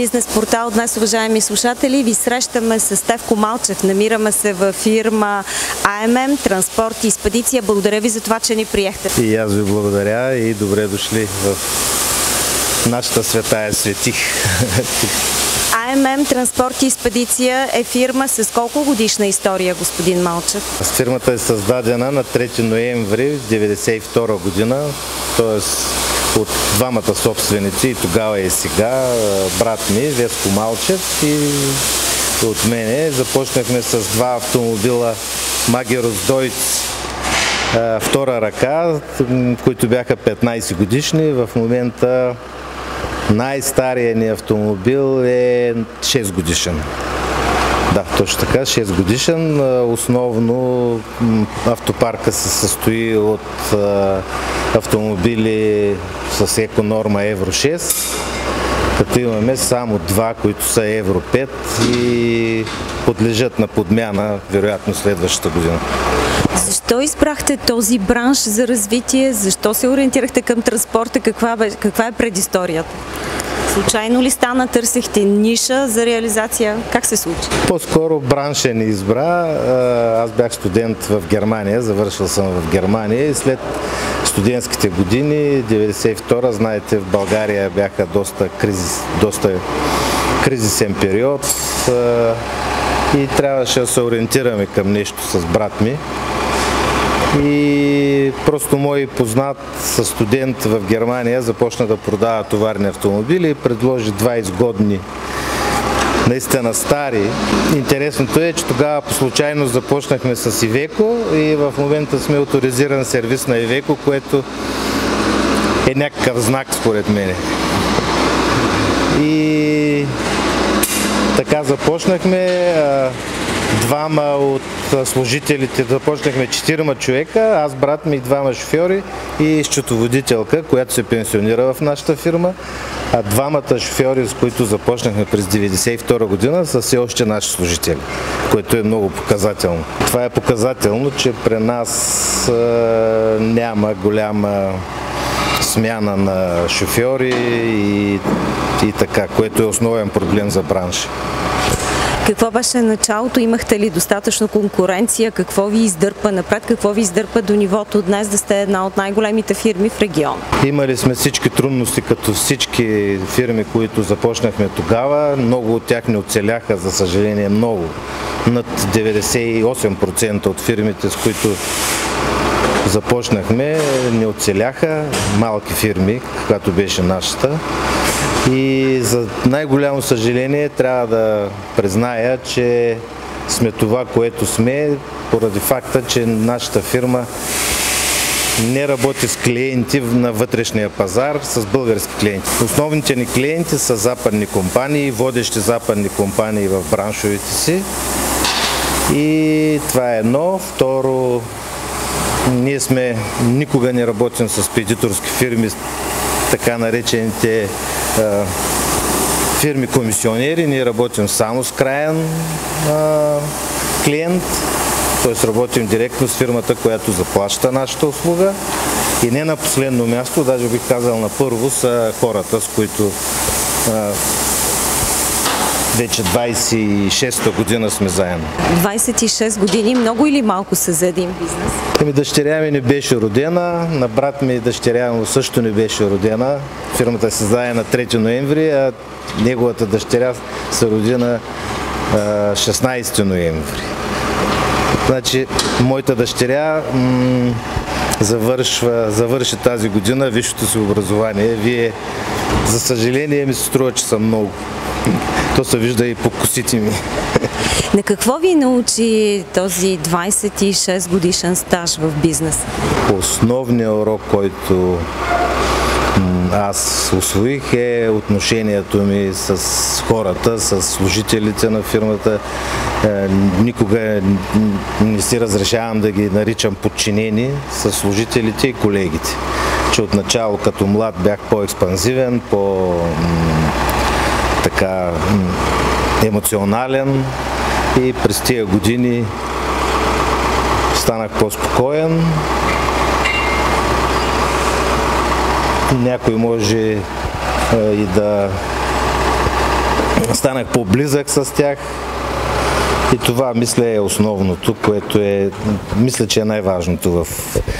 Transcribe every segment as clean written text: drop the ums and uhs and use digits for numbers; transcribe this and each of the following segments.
Бизнес портал. Днес, уважаеми слушатели, ви срещаме с Стефко Малчев. Намираме се във фирма АММ Транспорт и Експедиция. Благодаря ви за това, че ни приехте. И аз ви благодаря и добре дошли в нашата светая светих. АММ Транспорт и Експедиция е фирма с колко годишна история, господин Малчев? Фирмата е създадена на 3 ноември 1992 година, т.е. от двамата собственици, и тогава и сега, брат ми Веско Малчев и от мене. Започнахме с два автомобила Магерус Дойц втора ръка, които бяха 15 годишни. В момента най-старият ни автомобил е 6 годишен. Да, точно така, 6 годишен. Основно автопарка се състои от автомобили с еконорма Евро 6, като имаме само два, които са Евро 5 и подлежат на подмяна, вероятно следващата година. Защо избрахте този бранш за развитие? Защо се ориентирахте към транспорта? Каква е предисторията? Случайно ли стана? Търсихте ниша за реализация? Как се случи? По-скоро бранша ни избра. Аз бях студент в Германия, завършил съм в Германия и след студентските години, 92-а, знаете, в България бяха доста кризисен период и трябваше да се ориентираме към нещо с брат ми. И просто мой познат със студент в Германия започна да продава товарни автомобили и предложи два изгодни, наистина стари. Интересното е, че тогава по случайност започнахме с Ивеко и в момента сме оторизиран сервис на Ивеко, което е някакъв знак според мен. И така започнахме. Двама от служителите, започнахме 4 човека, аз, брат ми, 2 шофьори и счетоводителка, която се пенсионира в нашата фирма. А двамата шофьори, с които започнахме през 1992 година, са все още наши служители, което е много показателно. Това е показателно, че при нас няма голяма смяна на шофьори и така, което е основен проблем за бранша. Какво беше началото? Имахте ли достатъчно конкуренция? Какво ви издърпа напред? Какво ви издърпа до нивото днес да сте една от най-големите фирми в региона? Имали сме всички трудности, като всички фирми, които започнахме тогава. Много от тях не оцеляха, за съжаление, много. Над 98% от фирмите, с които започнахме, не оцеляха. Малки фирми, каквато беше нашата. И за най-голямо съжаление трябва да призная, че сме това, което сме, поради факта, че нашата фирма не работи с клиенти на вътрешния пазар, с български клиенти. Основните ни клиенти са западни компании, водещи западни компании в браншовете си. И това е едно. Второ, ние никога не работим с спедиторски фирми, така наречените фирми комисионери. Ние работим само с краен клиент, т.е. работим директно с фирмата, която заплаща нашата услуга. И не на последно място, даже бих казал на първо, са хората, с които вече 26-та година сме заедно. 26 години, много или малко са за един бизнес? Дъщеря ми не беше родена, на брат ми дъщеря му също не беше родена. Фирмата се създаде на 3 ноември, а неговата дъщеря се роди на 16 ноември. Значи, моята дъщеря завърши тази година висшето си образование. Вие, за съжаление, ми се струва, че съм много. То се вижда и по косите ми. На какво ви научи този 26 годишен стаж в бизнеса? Основният урок, който аз усвоих, е отношението ми с хората, с служителите на фирмата. Никога не си разрешавам да ги наричам подчинени с служителите и колегите. Че отначало като млад бях по-експанзивен, така емоционален и през тия години станах по-спокоен. Някой може и да станах по-близък с тях и това, мисля, е основното, което мисля, че е най-важното в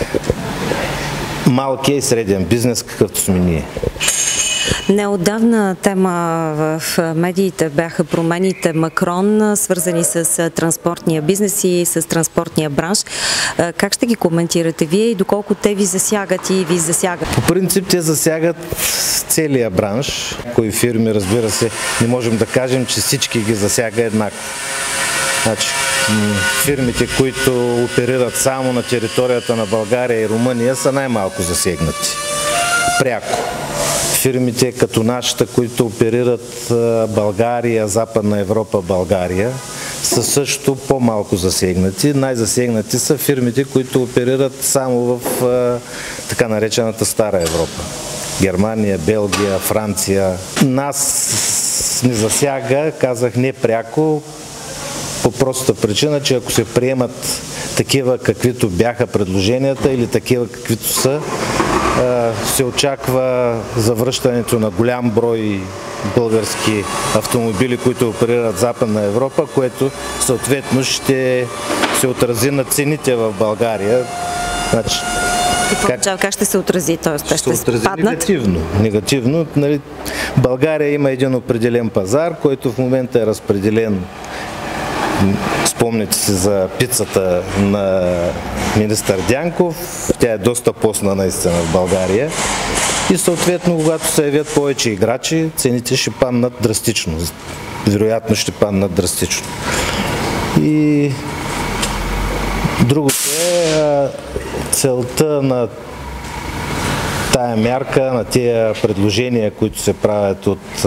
малкия и среден бизнес, какъвто сме ние. Неотдавна тема в медиите бяха промените Макрон, свързани с транспортния бизнес и с транспортния бранш. Как ще ги коментирате вие и доколко те ви засягат и ви засягат? По принцип те засягат целия бранш. Кои фирми, разбира се, не можем да кажем, че всички ги засяга еднакво. Значи, фирмите, които оперират само на територията на България и Румъния, са най-малко засегнати. Пряко. Фирмите като нашата, които оперират България, Западна Европа, България, са също по-малко засегнати. Най-засегнати са фирмите, които оперират само в така наречената Стара Европа. Германия, Белгия, Франция. Нас не засяга, казах, не пряко, по простата причина, че ако се приемат такива, каквито бяха предложенията или такива, каквито са, се очаква завръщането на голям брой български автомобили, които оперират Западна Европа, което съответно ще се отрази на цените в България. Значи, как ще се отрази? Тоест, те ще спаднат? Негативно. Нали, България има един определен пазар, който в момента е разпределен. Спомните си за пицата на министър Дянков, тя е доста постна наистина в България и съответно, когато се явят повече играчи, цените ще паднат драстично. Вероятно ще паднат драстично. И другото е целта на тая мярка, на тия предложения, които се правят от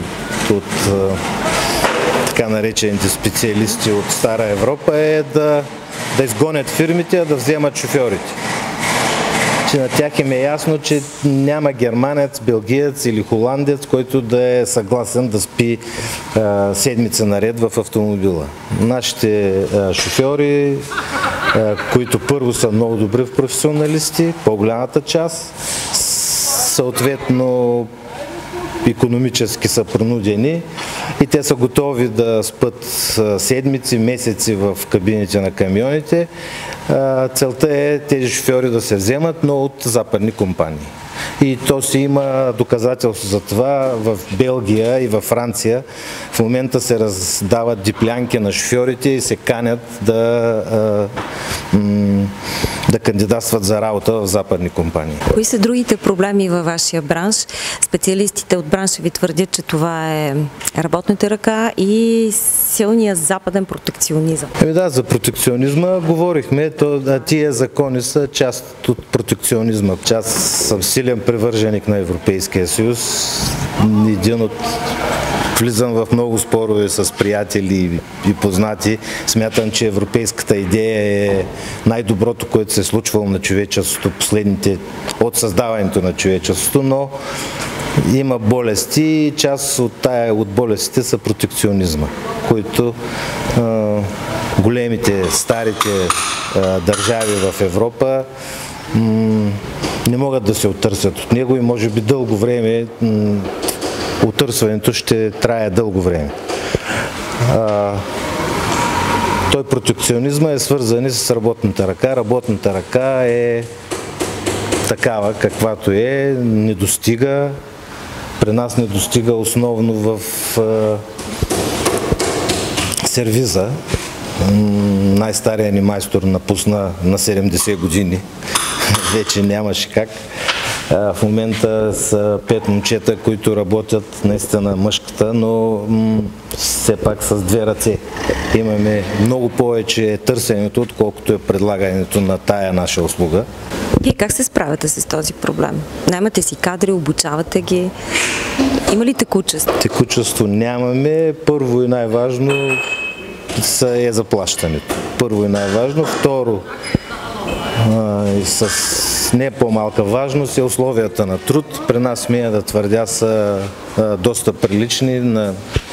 така наречените специалисти от Стара Европа, е да изгонят фирмите, да вземат шофьорите. Че на тях им е ясно, че няма германец, белгиец или холандец, който да е съгласен да спи седмица наред в автомобила. Нашите шофьори, които първо са много добри професионалисти, по-голямата част, съответно икономически са принудени и те са готови да спят седмици, месеци в кабините на камионите. Целта е тези шофьори да се вземат, но от западни компании. И то си има доказателство за това. В Белгия и във Франция в момента се раздават диплянки на шофьорите и се канят да кандидатстват за работа в западни компании. Кои са другите проблеми във вашия бранш? Специалистите от бранша ви твърдят, че това е работната ръка и силният западен протекционизъм. Да, за протекционизма говорихме. Тия закони са част от протекционизма. Аз съм силен привърженик на Европейския съюз. Влизам в много спорове с приятели и познати. Смятам, че европейската идея е най-доброто, което се е случвало на човечеството от създаването на човечеството, но има болести и част от болестите са протекционизма, които големите, старите държави в Европа не могат да се отърсят от него и може би дълго време отърсването ще трае дълго време. Той протекционизма е свързан с работната ръка. Работната ръка е такава, каквато е, не достига. При нас не достига основно в сервиза. Най-старият ни майстор напусна на 70 години. Вече нямаше как. В момента са 5 момчета, които работят наистина мъжката, но все пак с 2 ръце. Имаме много повече търсенето, отколкото е предлагането на тая наша услуга. Вие как се справяте с този проблем? Наймате си кадри, обучавате ги? Има ли текучество? Текучество нямаме. Първо и най-важно е заплащането. Първо и най-важно. Второ, и с не по-малка важност е условията на труд. При нас, смея да твърдя, са доста прилични на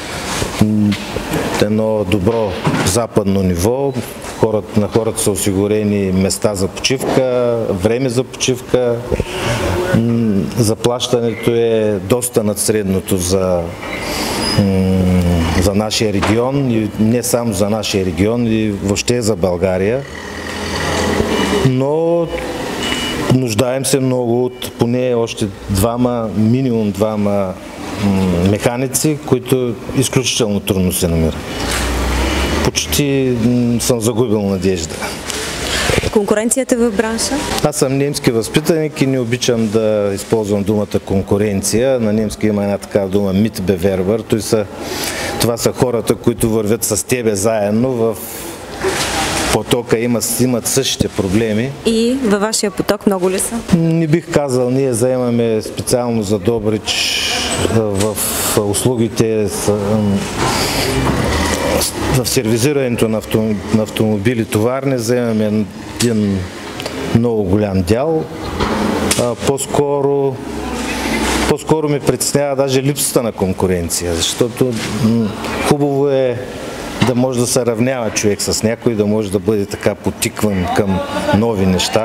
едно добро западно ниво. На хората са осигурени места за почивка, време за почивка. Заплащането е доста над средното за за нашия регион и не само за нашия регион, и въобще за България. Но нуждаем се много от поне още минимум двама механици, които изключително трудно се намират. Почти съм загубил надежда. Конкуренцията в бранша? Аз съм немски възпитаник и не обичам да използвам думата конкуренция. На немски има една такава дума Mitbewerber. Това са хората, които вървят с тебе заедно в потока, имат същите проблеми. И във вашия поток много ли са? Не бих казал, ние заемаме специално за Добрич в услугите в сервизирането на автомобили товарни, заемаме един много голям дял. По-скоро ми притеснява даже липсата на конкуренция, защото хубаво е да може да се равнява човек с някой, да може да бъде така потикван към нови неща.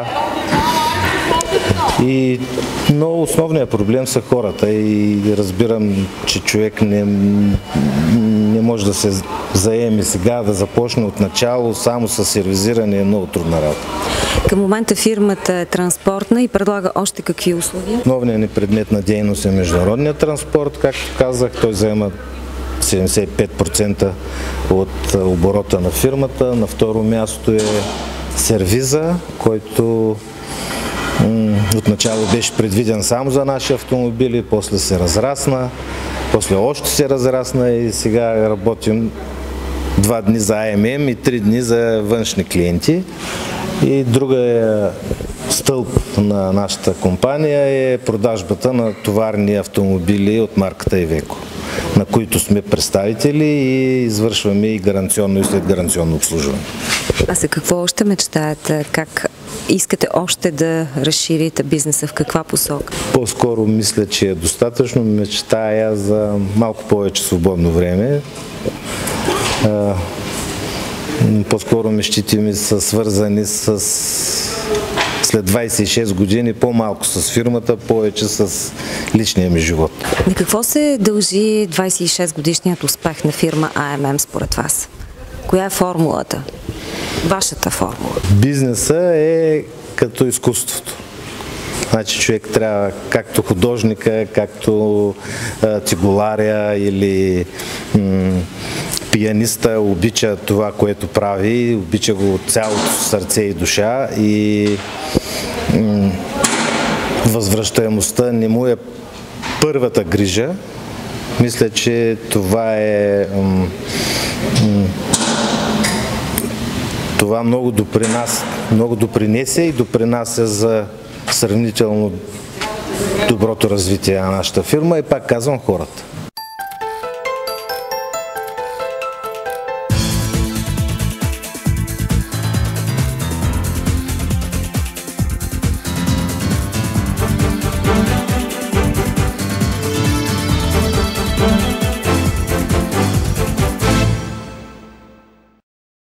Но основният проблем са хората и разбирам, че човек не може да се заеме сега, да започне от начало, само с сервизиране е много трудна работа. Към момента фирмата е транспортна и предлага още какви услуги? Основният ни предмет на дейност е международният транспорт, както казах, той заема 75% от оборота на фирмата. На второ място е сервиза, който отначало беше предвиден само за наши автомобили, после се разрасна, после още се разрасна и сега работим 2 дни за АММ и 3 дни за външни клиенти. И другия стълб на нашата компания е продажбата на товарни автомобили от марката Iveco, на които сме представители и извършваме и гаранционно и следгаранционно обслужване. А за какво още мечтаете? Как искате още да разширите бизнеса? В каква посока? По-скоро мисля, че е достатъчно. Мечтая за малко повече свободно време. По-скоро мечтите ми са свързани с след 26 години по-малко с фирмата, повече с личния ми живот. На какво се дължи 26 годишният успех на фирма АММ според вас? Коя е формулата? Вашата формула? Бизнеса е като изкуството. Значи човек трябва, както художника, както цигуларя или пианиста обича това, което прави, обича го от цялото сърце и душа и възвръщаемостта не му е първата грижа. Мисля, че това много допринесе и допринася за сравнително доброто развитие на нашата фирма и пак казвам хората.